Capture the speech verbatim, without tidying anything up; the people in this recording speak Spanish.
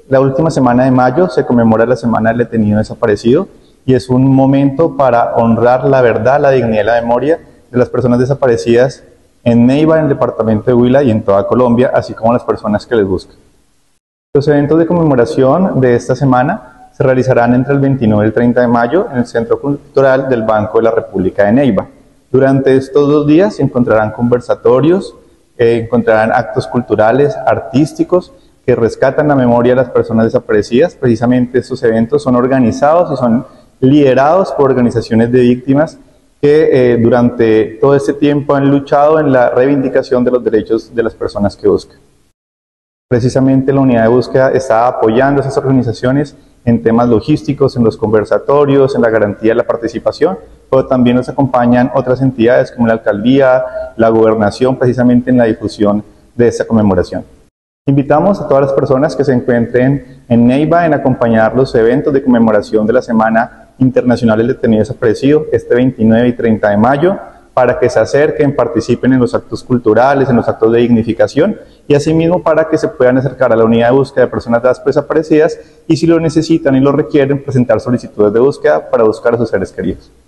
La última semana de mayo se conmemora la Semana del Detenido Desaparecido y es un momento para honrar la verdad, la dignidad y la memoria de las personas desaparecidas en Neiva, en el departamento de Huila y en toda Colombia, así como las personas que les buscan. Los eventos de conmemoración de esta semana se realizarán entre el veintinueve y el treinta de mayo en el Centro Cultural del Banco de la República de Neiva. Durante estos dos días se encontrarán conversatorios, eh, encontrarán actos culturales, artísticos, que rescatan la memoria de las personas desaparecidas. Precisamente estos eventos son organizados y son liderados por organizaciones de víctimas que eh, durante todo este tiempo han luchado en la reivindicación de los derechos de las personas que buscan. Precisamente la unidad de búsqueda está apoyando a esas organizaciones en temas logísticos, en los conversatorios, en la garantía de la participación, pero también nos acompañan otras entidades como la alcaldía, la gobernación, precisamente en la difusión de esta conmemoración. Invitamos a todas las personas que se encuentren en Neiva en acompañar los eventos de conmemoración de la Semana Internacional del Detenido Desaparecido este veintinueve y treinta de mayo, para que se acerquen, participen en los actos culturales, en los actos de dignificación y asimismo para que se puedan acercar a la unidad de búsqueda de personas desaparecidas y si lo necesitan y lo requieren, presentar solicitudes de búsqueda para buscar a sus seres queridos.